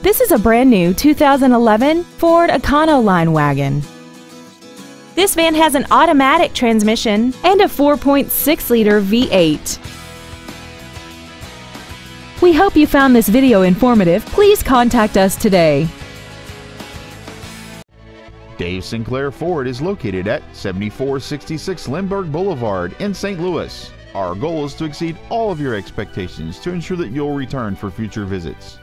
This is a brand new 2011 Ford Econoline Wagon. This van has an automatic transmission and a 4.6-liter V8. We hope you found this video informative. Please contact us today. Dave Sinclair Ford is located at 7466 Lindbergh Boulevard in St. Louis. Our goal is to exceed all of your expectations to ensure that you'll return for future visits.